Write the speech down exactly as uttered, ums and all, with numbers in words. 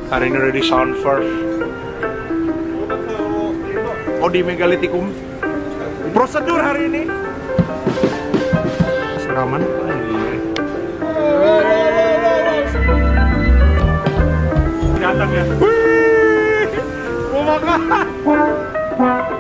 Hari ini udah di Sound First. Oh, di Megalithicum. Prosedur hari ini. Siraman. Datang ya. Wih, mau makan.